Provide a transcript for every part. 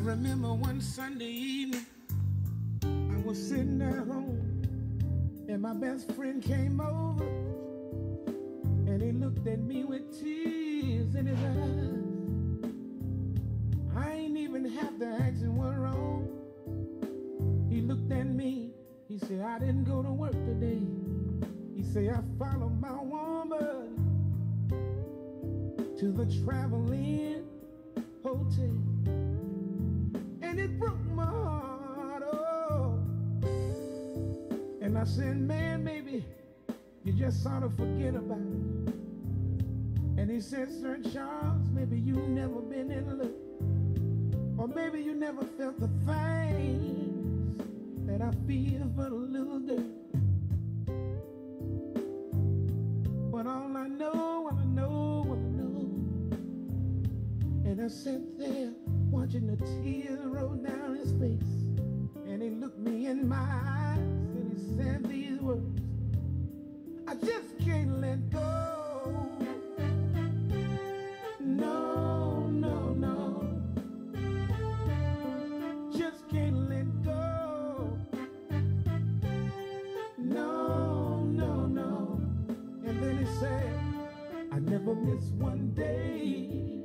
remember one Sunday evening, I was sitting at home, and my best friend came over, and he looked at me with tears in his eyes. I ain't even have to ask him what's wrong. He looked at me, he said, I didn't go to work today. He said, I followed my woman to the Travel-In Hotel, and it broke my heart, oh. And I said, man, maybe you just ought to forget about it. And he said, Sir Charles, maybe you never been in love, or maybe you never felt the things that I feel for the little girl. But all I know, and I sat there watching the tears roll down his face, and he looked me in my eyes and he said these words, I just can't let go. No, no, no, just can't let go. No, no, no. And then he said, I never miss one day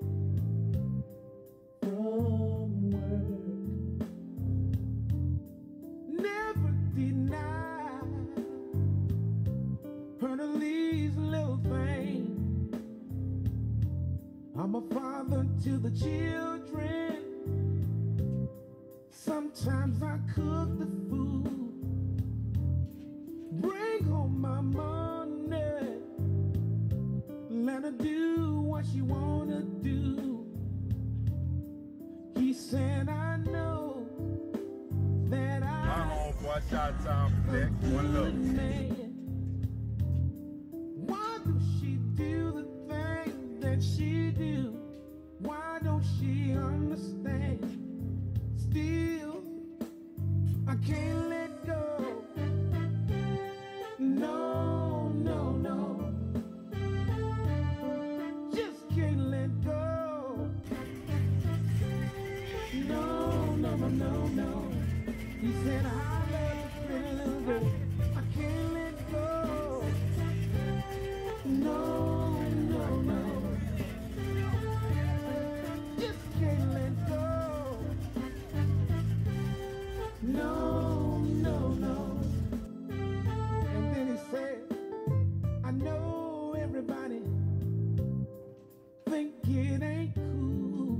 from work, never deny her the least little thing. I'm a father to the children. Sometimes I cook the food, bring home my money, let her do what she wanna do. He said, I know that my homeboy, shot time flick, one look. Why do she do the things that she do? Why don't she understand? Still, I can't let go. No, no, no, just can't let go. No, no, no, no, no. He said, I love you, pretty little girl. I can't let go. No, no, no, just can't let go. No, no, no. And then he said, I know everybody think it ain't cool,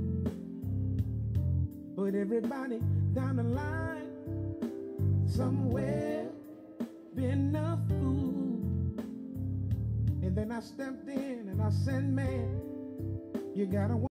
but everybody down the line somewhere been a fool. And then I stepped in and I said, man, you gotta